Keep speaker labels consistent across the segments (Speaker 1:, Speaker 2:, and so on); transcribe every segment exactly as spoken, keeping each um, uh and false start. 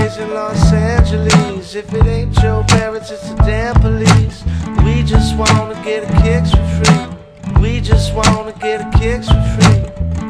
Speaker 1: days in Los Angeles. If it ain't your parents, it's the damn police. We just wanna get a kicks for free. We just wanna get a kicks for free.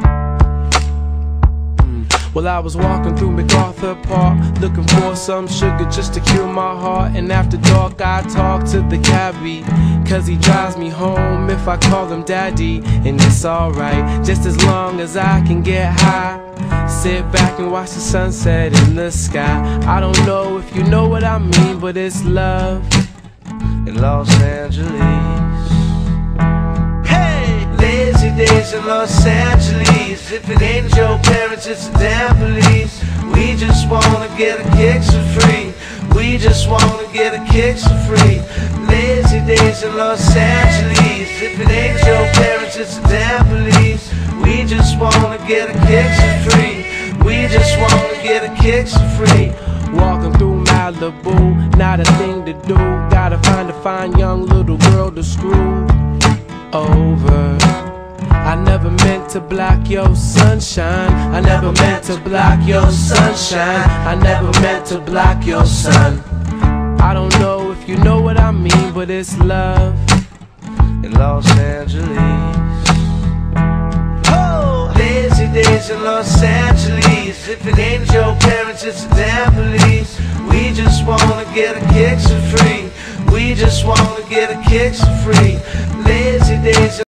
Speaker 2: Well, I was walking through MacArthur Park, looking for some sugar just to cure my heart. And after dark I talk to the cabbie, cause he drives me home if I call him daddy. And it's alright, just as long as I can get high, sit back and watch the sunset in the sky. I don't know if you know what I mean, but it's love
Speaker 1: in Los Angeles. Lazy days in Los Angeles. If it ain't your parents, it's the damn police. We just wanna get a kicks for free. We just wanna get a kicks for free. Lazy days in Los Angeles. If it ain't your parents, it's the damn police. We just wanna get a kicks for free. We just wanna get a kicks for free.
Speaker 2: Walking through Malibu, not a thing to do. Gotta find a fine young little girl to screw over. I never meant to block your sunshine. I never meant to block your sunshine. I never meant to block your sun. I don't know if you know what I mean, but it's love
Speaker 1: in Los Angeles. Oh, lazy days in Los Angeles. If it ain't your parents, it's the damn police. We just wanna get a kicks for free. We just wanna get a kicks for free. Lazy days in